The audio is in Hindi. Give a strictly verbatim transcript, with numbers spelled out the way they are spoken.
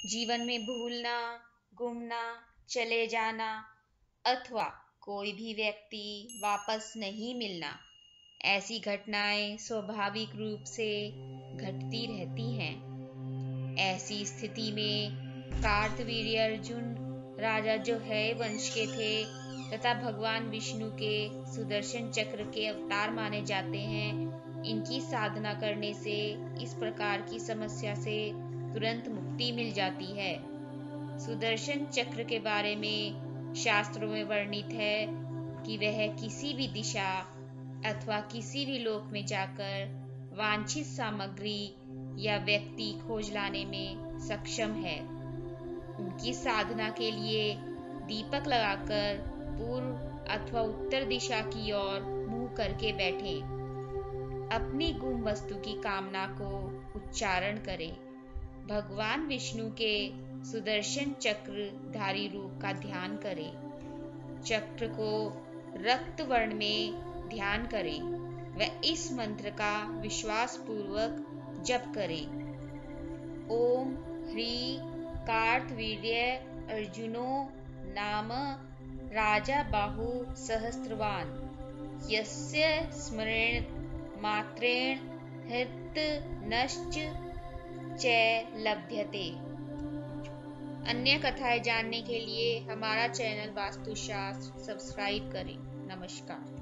जीवन में भूलना, गुमना, चले जाना अथवा कोई भी व्यक्ति वापस नहीं मिलना, ऐसी घटनाएं स्वाभाविक रूप से घटती रहती हैं। ऐसी स्थिति में कार्तवीर्य अर्जुन राजा जो है वंश के थे तथा भगवान विष्णु के सुदर्शन चक्र के अवतार माने जाते हैं, इनकी साधना करने से इस प्रकार की समस्या से तुरंत मुक्ति मिल जाती है। सुदर्शन चक्र के बारे में शास्त्रों में वर्णित है कि वह किसी भी दिशा अथवा किसी भी लोक में जाकर वांछित सामग्री या व्यक्ति खोज लाने में सक्षम है। उनकी साधना के लिए दीपक लगाकर पूर्व अथवा उत्तर दिशा की ओर मुंह करके बैठें। अपनी गुम वस्तु की कामना को उच्चारण करें। भगवान विष्णु के सुदर्शन चक्र धारी रूप का ध्यान करें। चक्र को रक्त वर्ण में ध्यान करें व इस मंत्र का विश्वास पूर्वक जप करें। ओम ह्री कार्तवीर्य अर्जुनो नाम राजा बाहु सहस्रवान यस्य स्मरेण मात्रेण हृत नश्च च लभ्यते। अन्य कथाएं जानने के लिए हमारा चैनल वास्तुशास्त्र सब्सक्राइब करें। नमस्कार।